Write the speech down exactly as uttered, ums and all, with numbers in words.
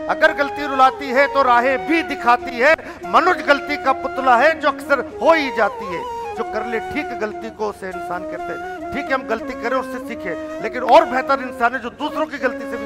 अगर गलती रुलाती है तो राहें भी दिखाती है। मनुष्य गलती का पुतला है जो अक्सर हो ही जाती है। जो कर ले ठीक गलती को उसे इंसान कहते हैं। ठीक है, हम गलती करें उससे सीखें, लेकिन और बेहतर इंसान है जो दूसरों की गलती से